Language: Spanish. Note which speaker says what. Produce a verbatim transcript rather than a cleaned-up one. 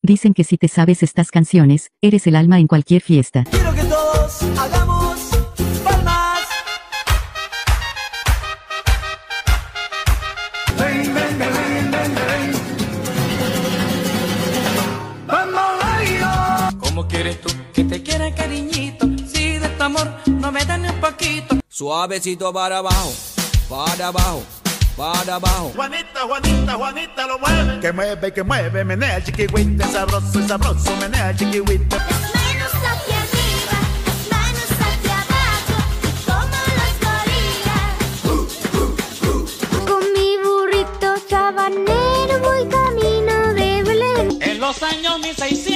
Speaker 1: Dicen que si te sabes estas canciones, eres el alma en cualquier fiesta.
Speaker 2: Quiero que todos hagamos palmas. Ven, ven, ven, ven, ven, ven. Vamos a bailar. ¿Cómo quieres tú que te quiera, cariñito? Si de tu amor no me da ni un poquito. Suavecito para abajo, para abajo, para abajo.
Speaker 3: Juanita, Juanita, Juanita lo mueve. Que mueve, que mueve, menea el chiquihuite. Sabroso, sabroso, menea el chiquihuite.
Speaker 4: Manos hacia arriba, manos hacia abajo, como los gorilas. Con mi burrito sabanero voy camino de Belén.
Speaker 2: En los años mil seiscientos